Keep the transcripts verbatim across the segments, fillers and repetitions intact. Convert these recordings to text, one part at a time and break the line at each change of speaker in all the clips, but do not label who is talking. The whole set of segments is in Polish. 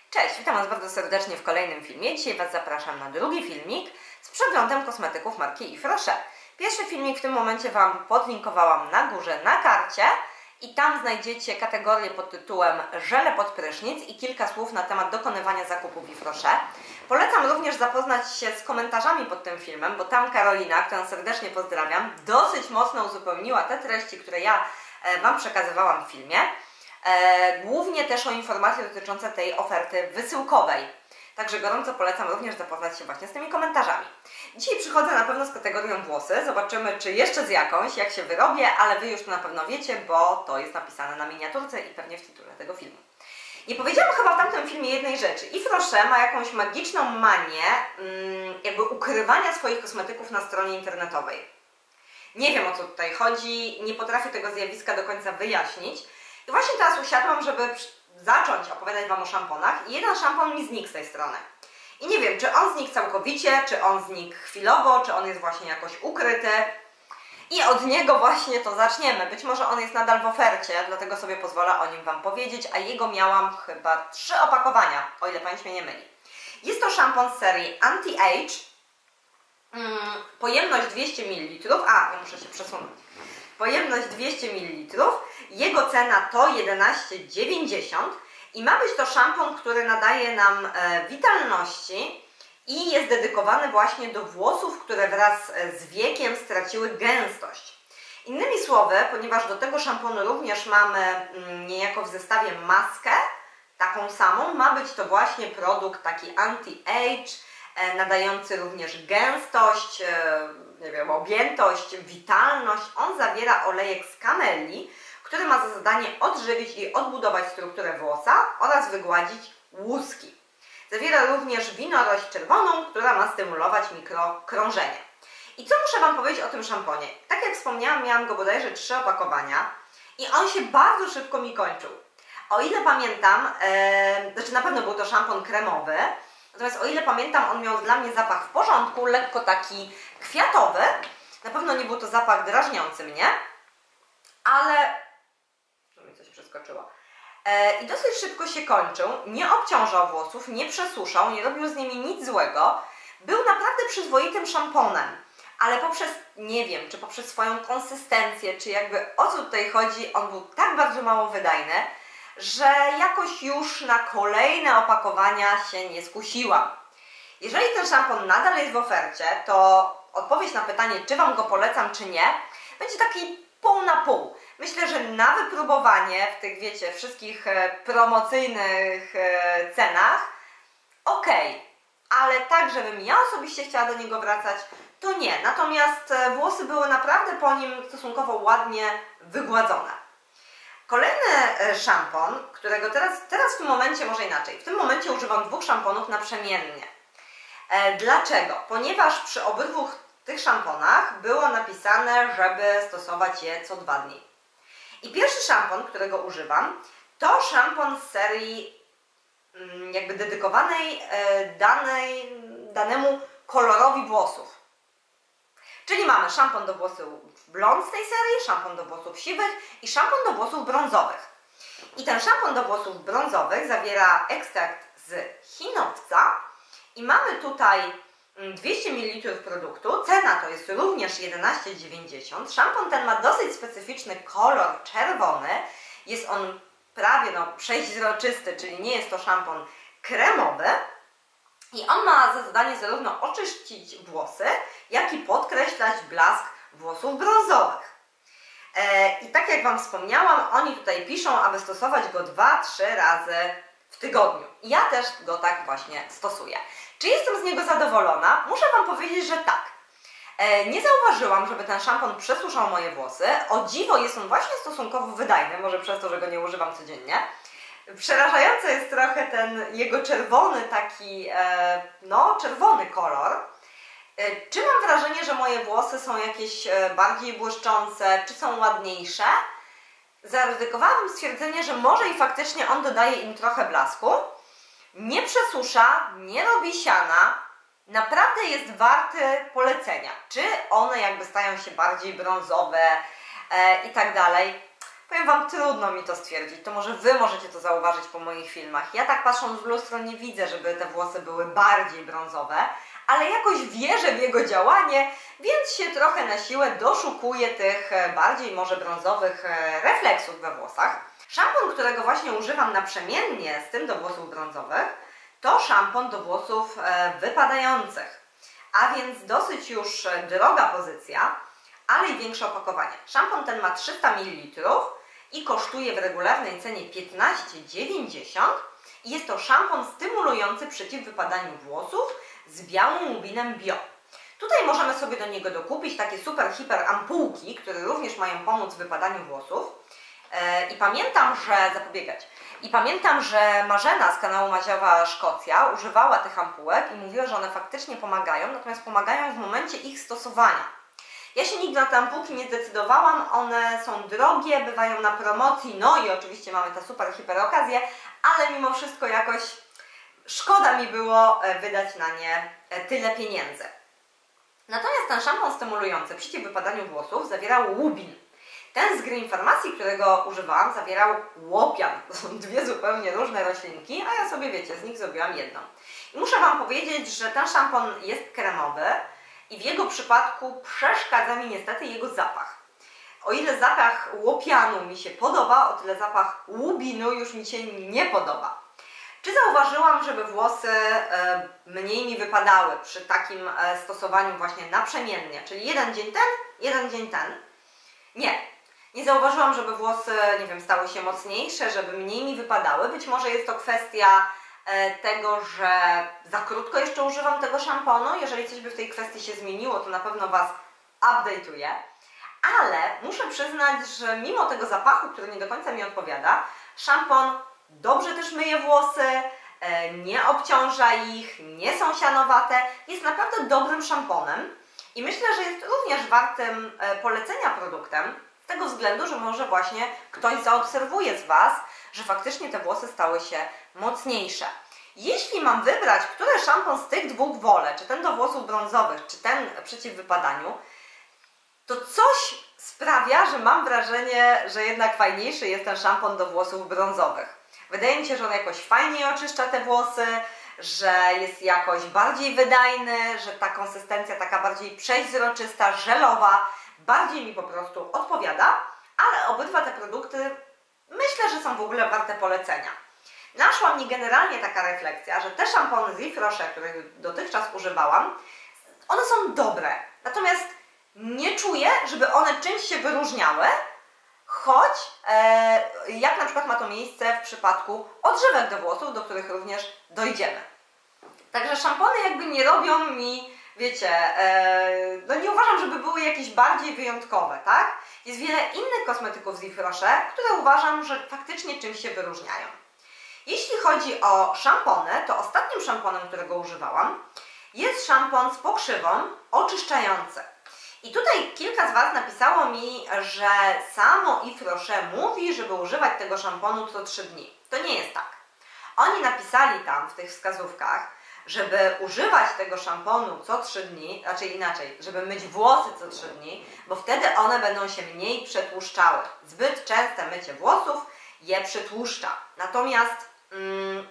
Cześć, witam Was bardzo serdecznie w kolejnym filmie. Dzisiaj Was zapraszam na drugi filmik z przeglądem kosmetyków marki Yves Rocher. Pierwszy filmik w tym momencie Wam podlinkowałam na górze na karcie i tam znajdziecie kategorię pod tytułem żele pod prysznic i kilka słów na temat dokonywania zakupów Yves Rocher. Polecam również zapoznać się z komentarzami pod tym filmem, bo tam Karolina, którą serdecznie pozdrawiam, dosyć mocno uzupełniła te treści, które ja Wam przekazywałam w filmie. E, głównie też o informacje dotyczące tej oferty wysyłkowej. Także gorąco polecam również zapoznać się właśnie z tymi komentarzami. Dzisiaj przychodzę na pewno z kategorią włosy. Zobaczymy, czy jeszcze z jakąś, jak się wyrobię, ale Wy już to na pewno wiecie, bo to jest napisane na miniaturce i pewnie w tytule tego filmu. Nie powiedziałam chyba w tamtym filmie jednej rzeczy. Yves Rocher ma jakąś magiczną manię mm, jakby ukrywania swoich kosmetyków na stronie internetowej. Nie wiem, o co tutaj chodzi, nie potrafię tego zjawiska do końca wyjaśnić. I właśnie teraz usiadłam, żeby zacząć opowiadać Wam o szamponach i jeden szampon mi znikł z tej strony. I nie wiem, czy on znikł całkowicie, czy on znikł chwilowo, czy on jest właśnie jakoś ukryty. I od niego właśnie to zaczniemy. Być może on jest nadal w ofercie, dlatego sobie pozwolę o nim Wam powiedzieć, a jego miałam chyba trzy opakowania, o ile pamięć mnie nie myli. Jest to szampon z serii Anti-Age. Hmm, pojemność dwieście mililitrów. A, ja muszę się przesunąć. Pojemność dwieście mililitrów, jego cena to jedenaście dziewięćdziesiąt i ma być to szampon, który nadaje nam e, witalności i jest dedykowany właśnie do włosów, które wraz z wiekiem straciły gęstość. Innymi słowy, ponieważ do tego szamponu również mamy mm, niejako w zestawie maskę, taką samą, ma być to właśnie produkt taki anti-age, e, nadający również gęstość, e, nie wiem, objętość, witalność. On zawiera olejek z kamelii, który ma za zadanie odżywić i odbudować strukturę włosa oraz wygładzić łuski. Zawiera również winorość czerwoną, która ma stymulować mikrokrążenie. I co muszę Wam powiedzieć o tym szamponie? Tak jak wspomniałam, miałam go bodajże trzy opakowania i on się bardzo szybko mi kończył. O ile pamiętam, e, znaczy na pewno był to szampon kremowy, natomiast o ile pamiętam, on miał dla mnie zapach w porządku, lekko taki kwiatowy. Na pewno nie był to zapach drażniący mnie, ale... Tu mi coś przeskoczyło. E, I dosyć szybko się kończył, nie obciążał włosów, nie przesuszał, nie robił z nimi nic złego. Był naprawdę przyzwoitym szamponem, ale poprzez, nie wiem, czy poprzez swoją konsystencję, czy jakby o co tutaj chodzi, on był tak bardzo mało wydajny, że jakoś już na kolejne opakowania się nie skusiłam. Jeżeli ten szampon nadal jest w ofercie, to odpowiedź na pytanie, czy Wam go polecam, czy nie, będzie taki pół na pół. Myślę, że na wypróbowanie w tych, wiecie, wszystkich e, promocyjnych e, cenach, ok, ale tak, żebym ja osobiście chciała do niego wracać, to nie. Natomiast e, włosy były naprawdę po nim stosunkowo ładnie wygładzone. Kolejny e, szampon, którego teraz, teraz w tym momencie, może inaczej, w tym momencie używam dwóch szamponów naprzemiennie. E, dlaczego? Ponieważ przy obydwu tych szamponach było napisane, żeby stosować je co dwa dni. I pierwszy szampon, którego używam, to szampon z serii mm, jakby dedykowanej e, danej, danemu kolorowi włosów. Czyli mamy szampon do włosów blond z tej serii, szampon do włosów siwych i szampon do włosów brązowych. I ten szampon do włosów brązowych zawiera ekstrakt z chinowca i mamy tutaj dwieście mililitrów produktu. Cena to jest również jedenaście dziewięćdziesiąt. Szampon ten ma dosyć specyficzny kolor czerwony. Jest on prawie no, przeźroczysty, czyli nie jest to szampon kremowy. I on ma za zadanie zarówno oczyścić włosy, jak i podkreślać blask włosów brązowych. E, I tak jak Wam wspomniałam, oni tutaj piszą, aby stosować go dwa trzy razy w tygodniu. Ja też go tak właśnie stosuję. Czy jestem z niego zadowolona? Muszę Wam powiedzieć, że tak. E, nie zauważyłam, żeby ten szampon przesuszał moje włosy. O dziwo jest on właśnie stosunkowo wydajny, może przez to, że go nie używam codziennie. Przerażający jest trochę ten jego czerwony taki, e, no czerwony kolor. E, czy mam wrażenie, że moje włosy są jakieś e, bardziej błyszczące, czy są ładniejsze? Zaryzykowałabym stwierdzenie, że może i faktycznie on dodaje im trochę blasku. Nie przesusza, nie robi siana, naprawdę jest warty polecenia. Czy one jakby stają się bardziej brązowe e, i tak dalej? Powiem Wam, trudno mi to stwierdzić, to może Wy możecie to zauważyć po moich filmach. Ja tak patrząc w lustro nie widzę, żeby te włosy były bardziej brązowe, ale jakoś wierzę w jego działanie, więc się trochę na siłę doszukuję tych bardziej może brązowych refleksów we włosach. Szampon, którego właśnie używam naprzemiennie z tym do włosów brązowych, to szampon do włosów wypadających, a więc dosyć już droga pozycja, ale i większe opakowanie. Szampon ten ma trzysta mililitrów i kosztuje w regularnej cenie piętnaście dziewięćdziesiąt i jest to szampon stymulujący przeciw wypadaniu włosów z białym łubinem bio. Tutaj możemy sobie do niego dokupić takie super, hiper ampułki, które również mają pomóc w wypadaniu włosów. I pamiętam, że zapobiegać. I pamiętam, że Marzena z kanału Maziowa Szkocja używała tych ampułek i mówiła, że one faktycznie pomagają, natomiast pomagają w momencie ich stosowania. Ja się nigdy na te ampułki nie zdecydowałam, one są drogie, bywają na promocji, no i oczywiście mamy tę super, hiper okazję, ale mimo wszystko jakoś szkoda mi było wydać na nie tyle pieniędzy. Natomiast ten szampon stymulujący przeciw wypadaniu włosów zawierał łubin. Ten z Green Farmacji, którego używałam, zawierał łopian. To są dwie zupełnie różne roślinki, a ja sobie, wiecie, z nich zrobiłam jedną. I muszę Wam powiedzieć, że ten szampon jest kremowy i w jego przypadku przeszkadza mi niestety jego zapach. O ile zapach łopianu mi się podoba, o tyle zapach łubinu już mi się nie podoba. Czy zauważyłam, żeby włosy e, mniej mi wypadały przy takim e, stosowaniu właśnie naprzemiennie, czyli jeden dzień ten, jeden dzień ten? Nie. Nie zauważyłam, żeby włosy, nie wiem, stały się mocniejsze, żeby mniej mi wypadały. Być może jest to kwestia e, tego, że za krótko jeszcze używam tego szamponu. Jeżeli coś by w tej kwestii się zmieniło, to na pewno Was update'uję. Ale muszę przyznać, że mimo tego zapachu, który nie do końca mi odpowiada, szampon dobrze też myje włosy, e, nie obciąża ich, nie są sianowate. Jest naprawdę dobrym szamponem i myślę, że jest również wartym e, polecenia produktem, z tego względu, że może właśnie ktoś zaobserwuje z Was, że faktycznie te włosy stały się mocniejsze. Jeśli mam wybrać, który szampon z tych dwóch wolę, czy ten do włosów brązowych, czy ten przeciw wypadaniu, to coś sprawia, że mam wrażenie, że jednak fajniejszy jest ten szampon do włosów brązowych. Wydaje mi się, że on jakoś fajniej oczyszcza te włosy, że jest jakoś bardziej wydajny, że ta konsystencja taka bardziej przeźroczysta, żelowa, bardziej mi po prostu odpowiada, ale obydwa te produkty myślę, że są w ogóle warte polecenia. Naszła mi generalnie taka refleksja, że te szampony z Yves Rocher, których dotychczas używałam, one są dobre, natomiast nie czuję, żeby one czymś się wyróżniały, choć e, jak na przykład ma to miejsce w przypadku odżywek do włosów, do których również dojdziemy. Także szampony jakby nie robią mi, wiecie, e, no nie uważam, żeby były jakieś bardziej wyjątkowe, tak? Jest wiele innych kosmetyków z Yves Rocher, które uważam, że faktycznie czymś się wyróżniają. Jeśli chodzi o szampony, to ostatnim szamponem, którego używałam, jest szampon z pokrzywą oczyszczający. I tutaj kilka z Was napisało mi, że samo Yves Rocher mówi, żeby używać tego szamponu co trzy dni. To nie jest tak. Oni napisali tam w tych wskazówkach, żeby używać tego szamponu co trzy dni, raczej inaczej, żeby myć włosy co trzy dni, bo wtedy one będą się mniej przetłuszczały. Zbyt częste mycie włosów je przytłuszcza. Natomiast mm,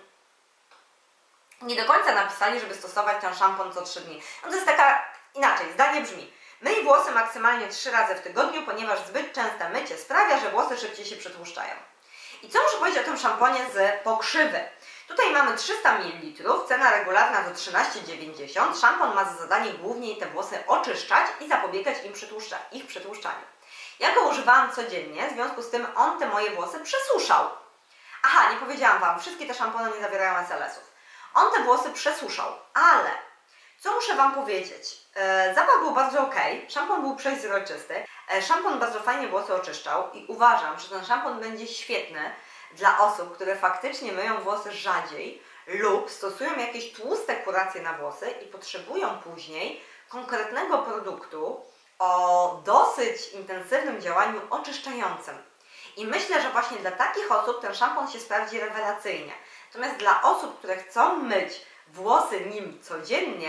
nie do końca napisali, żeby stosować ten szampon co trzy dni. No to jest taka, inaczej, zdanie brzmi: myj włosy maksymalnie trzy razy w tygodniu, ponieważ zbyt częste mycie sprawia, że włosy szybciej się przetłuszczają. I co muszę powiedzieć o tym szamponie z pokrzywy? Tutaj mamy trzysta mililitrów, cena regularna to trzynaście dziewięćdziesiąt. Szampon ma za zadanie głównie te włosy oczyszczać i zapobiegać im przytłuszcza, ich przetłuszczaniu. Ja go używałam codziennie, w związku z tym on te moje włosy przesuszał. Aha, nie powiedziałam Wam, wszystkie te szampony nie zawierają es el esów. On te włosy przesuszał, ale co muszę Wam powiedzieć? E, zapach był bardzo ok, szampon był przeźroczysty, e, szampon bardzo fajnie włosy oczyszczał i uważam, że ten szampon będzie świetny dla osób, które faktycznie myją włosy rzadziej lub stosują jakieś tłuste kuracje na włosy i potrzebują później konkretnego produktu o dosyć intensywnym działaniu oczyszczającym. I myślę, że właśnie dla takich osób ten szampon się sprawdzi rewelacyjnie. Natomiast dla osób, które chcą myć włosy nim codziennie,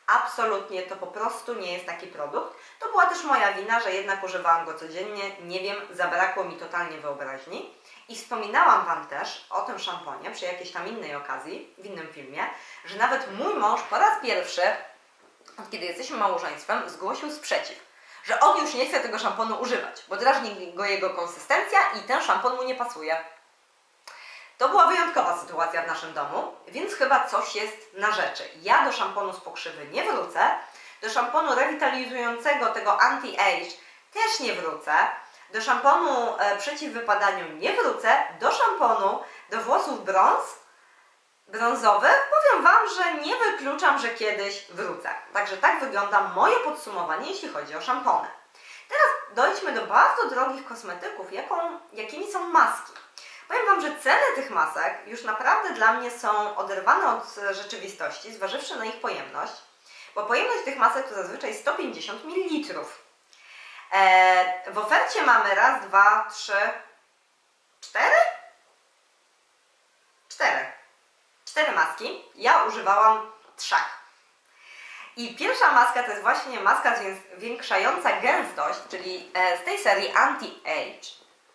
Absolutnie to po prostu nie jest taki produkt. To była też moja wina, że jednak używałam go codziennie. Nie wiem, zabrakło mi totalnie wyobraźni. I wspominałam Wam też o tym szamponie przy jakiejś tam innej okazji, w innym filmie, że nawet mój mąż po raz pierwszy, od kiedy jesteśmy małżeństwem, zgłosił sprzeciw, że on już nie chce tego szamponu używać, bo drażni go jego konsystencja i ten szampon mu nie pasuje. To była wyjątkowa sytuacja w naszym domu, więc chyba coś jest na rzeczy. Ja do szamponu z pokrzywy nie wrócę, do szamponu rewitalizującego, tego anti-age też nie wrócę, do szamponu e, przeciw wypadaniu nie wrócę, do szamponu do włosów brąz, brązowych powiem Wam, że nie wykluczam, że kiedyś wrócę. Także tak wygląda moje podsumowanie, jeśli chodzi o szampony. Teraz dojdźmy do bardzo drogich kosmetyków, jaką, jakimi są maski. Powiem Wam, że ceny tych masek już naprawdę dla mnie są oderwane od rzeczywistości, zważywszy na ich pojemność, bo pojemność tych masek to zazwyczaj sto pięćdziesiąt mililitrów. W ofercie mamy raz, dwa, trzy, cztery? Cztery. Cztery maski. Ja używałam trzech. I pierwsza maska to jest właśnie maska zwiększająca gęstość, czyli z tej serii Anti-Age.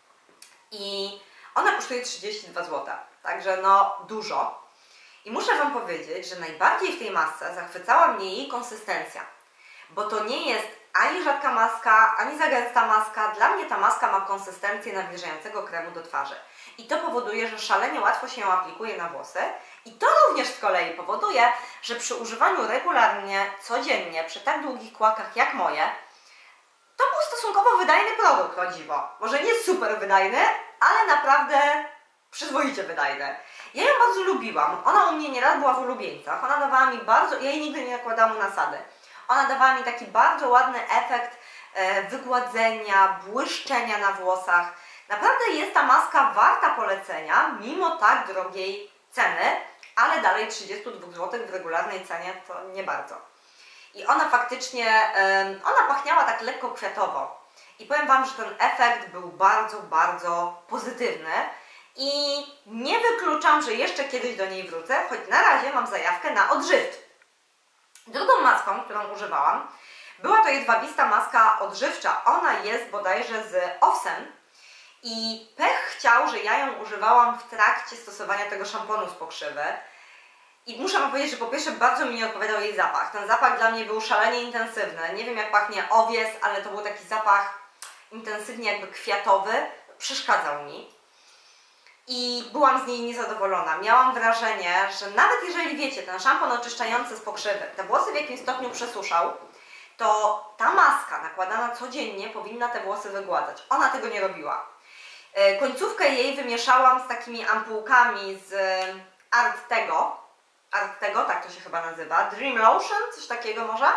I ona kosztuje trzydzieści dwa złote. Także no dużo. I muszę Wam powiedzieć, że najbardziej w tej masce zachwycała mnie jej konsystencja. Bo to nie jest ani rzadka maska, ani za gęsta maska. Dla mnie ta maska ma konsystencję nawilżającego kremu do twarzy. I to powoduje, że szalenie łatwo się ją aplikuje na włosy. I to również z kolei powoduje, że przy używaniu regularnie, codziennie, przy tak długich kłakach jak moje, to był stosunkowo wydajny produkt, o dziwo. Może nie super wydajny, ale naprawdę przyzwoicie wydajny. Ja ją bardzo lubiłam. Ona u mnie nieraz była w ulubieńcach. Ona dawała mi bardzo... Ja jej nigdy nie nakładałam nasady. Ona dawała mi taki bardzo ładny efekt e, wygładzenia, błyszczenia na włosach. Naprawdę jest ta maska warta polecenia, mimo tak drogiej ceny, ale dalej trzydzieści dwa złote w regularnej cenie to nie bardzo. I ona faktycznie, e, ona pachniała tak lekko kwiatowo. I powiem Wam, że ten efekt był bardzo, bardzo pozytywny. I nie wykluczam, że jeszcze kiedyś do niej wrócę, choć na razie mam zajawkę na odżywt. Drugą maską, którą używałam, była to jedwabista maska odżywcza. Ona jest bodajże z owsem i pech chciał, że ja ją używałam w trakcie stosowania tego szamponu z pokrzywy. I muszę Wam powiedzieć, że po pierwsze bardzo mi nie odpowiadał jej zapach. Ten zapach dla mnie był szalenie intensywny. Nie wiem jak pachnie owies, ale to był taki zapach intensywnie jakby kwiatowy. Przeszkadzał mi. I byłam z niej niezadowolona. Miałam wrażenie, że nawet jeżeli wiecie, ten szampon oczyszczający z pokrzywy te włosy w jakimś stopniu przesuszał, to ta maska nakładana codziennie powinna te włosy wygładzać. Ona tego nie robiła. Końcówkę jej wymieszałam z takimi ampułkami z Artego. Artego, tak to się chyba nazywa. Dream Lotion, coś takiego może?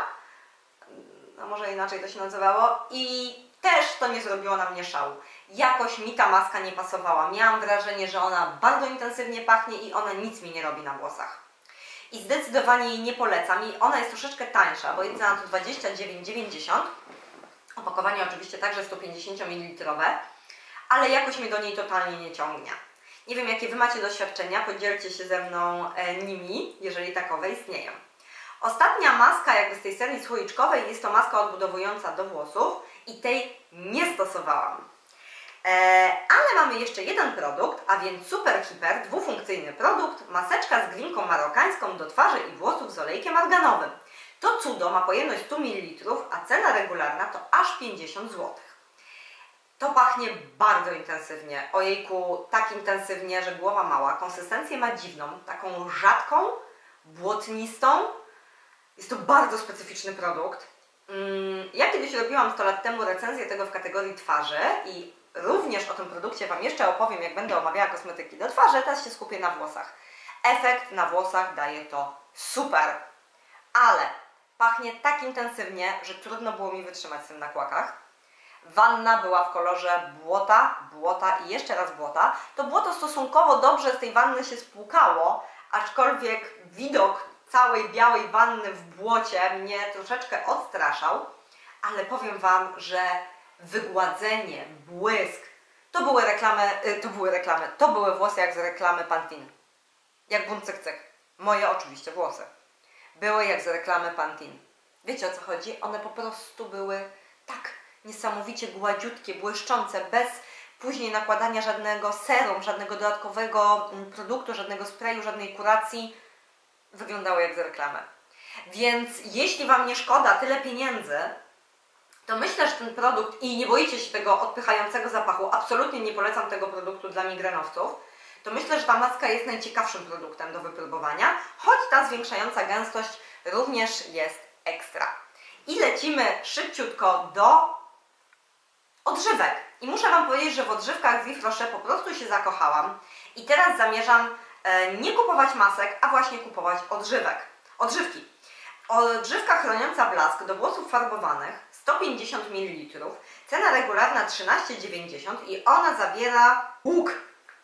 No może inaczej to się nazywało. I też to nie zrobiło na mnie szału. Jakoś mi ta maska nie pasowała. Miałam wrażenie, że ona bardzo intensywnie pachnie i ona nic mi nie robi na włosach. I zdecydowanie jej nie polecam. I ona jest troszeczkę tańsza, bo jest cena to dwadzieścia dziewięć dziewięćdziesiąt. Opakowanie oczywiście także sto pięćdziesiąt mililitrowe, ale jakoś mnie do niej totalnie nie ciągnie. Nie wiem, jakie Wy macie doświadczenia, podzielcie się ze mną e, nimi, jeżeli takowe istnieją. Ostatnia maska jakby z tej serii słoiczkowej jest to maska odbudowująca do włosów i tej nie stosowałam. E, ale mamy jeszcze jeden produkt, a więc Super Hiper, dwufunkcyjny produkt, maseczka z glinką marokańską do twarzy i włosów z olejkiem arganowym. To cudo ma pojemność sto mililitrów, a cena regularna to aż pięćdziesiąt złotych. To pachnie bardzo intensywnie, ojejku, tak intensywnie, że głowa mała. Konsystencję ma dziwną, taką rzadką, błotnistą. Jest to bardzo specyficzny produkt. Ja kiedyś robiłam sto lat temu recenzję tego w kategorii twarzy i również o tym produkcie Wam jeszcze opowiem, jak będę omawiała kosmetyki do twarzy. Teraz się skupię na włosach. Efekt na włosach daje to super, ale pachnie tak intensywnie, że trudno było mi wytrzymać z tym na kłakach. Wanna była w kolorze błota, błota i jeszcze raz błota. To błoto stosunkowo dobrze z tej wanny się spłukało, aczkolwiek widok całej białej wanny w błocie mnie troszeczkę odstraszał, ale powiem Wam, że wygładzenie, błysk, to były reklamy, to były reklamy, to były włosy jak z reklamy Pantene. Jak bum cyk cyk. Moje oczywiście włosy. były jak z reklamy Pantene. Wiecie, o co chodzi? One po prostu były tak niesamowicie gładziutkie, błyszczące, bez później nakładania żadnego serum, żadnego dodatkowego produktu, żadnego sprayu, żadnej kuracji. Wyglądały jak z reklamy. Więc jeśli Wam nie szkoda tyle pieniędzy, to myślę, że ten produkt, i nie boicie się tego odpychającego zapachu, absolutnie nie polecam tego produktu dla migrenowców, to myślę, że ta maska jest najciekawszym produktem do wypróbowania, choć ta zwiększająca gęstość również jest ekstra. I lecimy szybciutko do odżywek. I muszę Wam powiedzieć, że w odżywkach z Yves Rocher po prostu się zakochałam i teraz zamierzam e, nie kupować masek, a właśnie kupować odżywek. Odżywki. Odżywka chroniąca blask do włosów farbowanych, sto pięćdziesiąt mililitrów, cena regularna trzynaście dziewięćdziesiąt i ona zawiera łuk.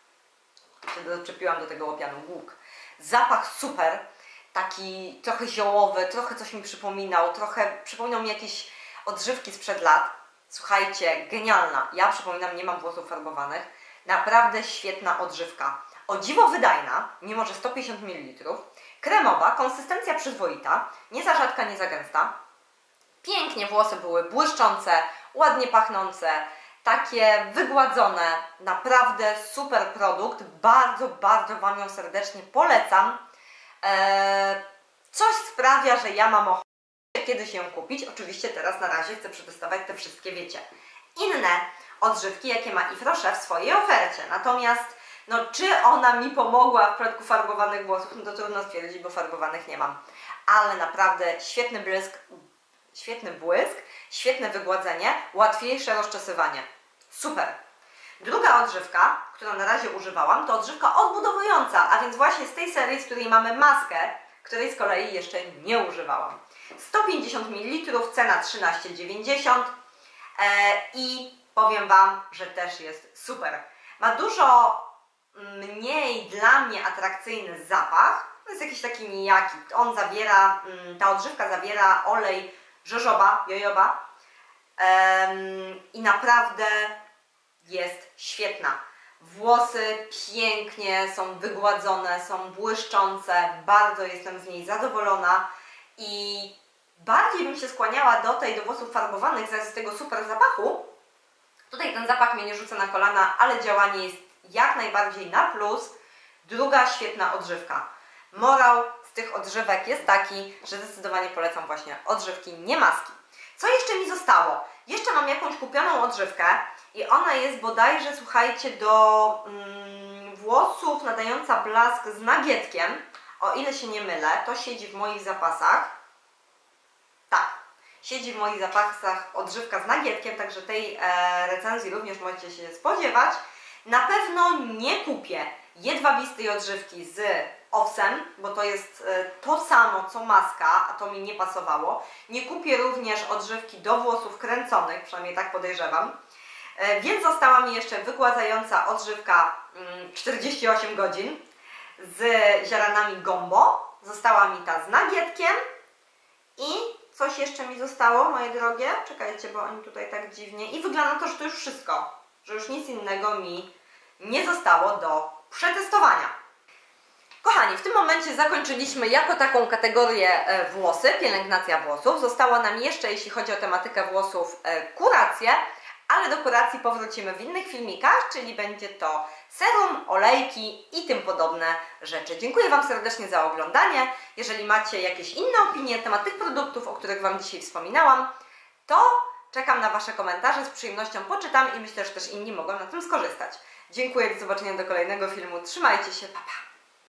Się doczepiłam do tego łopianu, łuk. Zapach super, taki trochę ziołowy, trochę coś mi przypominał, trochę przypominał mi jakieś odżywki sprzed lat. Słuchajcie, genialna. Ja przypominam, nie mam włosów farbowanych. Naprawdę świetna odżywka. O dziwo wydajna, mimo że sto pięćdziesiąt mililitrów. Kremowa, konsystencja przyzwoita, nie za rzadka, nie za gęsta. Pięknie włosy były błyszczące, ładnie pachnące, takie wygładzone. Naprawdę super produkt. Bardzo, bardzo Wam ją serdecznie polecam. Eee, coś sprawia, że ja mam ochotę kiedy się ją kupić. Oczywiście teraz na razie chcę przetestować te wszystkie, wiecie, inne odżywki, jakie ma Yves Rocher w swojej ofercie. Natomiast, no, czy ona mi pomogła w przypadku farbowanych włosów, no to trudno stwierdzić, bo farbowanych nie mam. Ale naprawdę świetny błysk, świetny błysk, świetne wygładzenie, łatwiejsze rozczesywanie. Super. Druga odżywka, którą na razie używałam, to odżywka odbudowująca, a więc właśnie z tej serii, z której mamy maskę, której z kolei jeszcze nie używałam. sto pięćdziesiąt mililitrów, cena trzynaście dziewięćdziesiąt e, i powiem Wam, że też jest super. Ma dużo mniej dla mnie atrakcyjny zapach, to jest jakiś taki nijaki. On zawiera, ta odżywka zawiera olej jojoba, jojoba e, i naprawdę jest świetna. Włosy pięknie są wygładzone, są błyszczące, bardzo jestem z niej zadowolona i bardziej bym się skłaniała do tej, do włosów farbowanych z tego super zapachu. Tutaj ten zapach mnie nie rzuca na kolana, ale działanie jest jak najbardziej na plus. Druga świetna odżywka. Morał z tych odżywek jest taki, że zdecydowanie polecam właśnie odżywki, nie maski. Co jeszcze mi zostało? Jeszcze mam jakąś kupioną odżywkę i ona jest bodajże, słuchajcie, do mm, włosów nadająca blask z nagietkiem. O ile się nie mylę, to siedzi w moich zapasach. Tak, siedzi w moich zapasach odżywka z nagietkiem, także tej e, recenzji również możecie się spodziewać. Na pewno nie kupię jedwabistej odżywki z owsem, bo to jest e, to samo co maska, a to mi nie pasowało. Nie kupię również odżywki do włosów kręconych, przynajmniej tak podejrzewam. E, więc została mi jeszcze wygładzająca odżywka mm, czterdzieści osiem godzin z ziaranami gombo. Została mi ta z nagietkiem i coś jeszcze mi zostało, moje drogie. Czekajcie, bo oni tutaj tak dziwnie. I wygląda na to, że to już wszystko. Że już nic innego mi nie zostało do przetestowania. Kochani, w tym momencie zakończyliśmy jako taką kategorię włosy, pielęgnacja włosów. Została nam jeszcze, jeśli chodzi o tematykę włosów, kuracje, ale do kuracji powrócimy w innych filmikach, czyli będzie to serum, olejki i tym podobne rzeczy. Dziękuję Wam serdecznie za oglądanie. Jeżeli macie jakieś inne opinie na temat tych produktów, o których Wam dzisiaj wspominałam, to czekam na Wasze komentarze, z przyjemnością poczytam i myślę, że też inni mogą na tym skorzystać. Dziękuję, do zobaczenia do kolejnego filmu. Trzymajcie się, pa pa!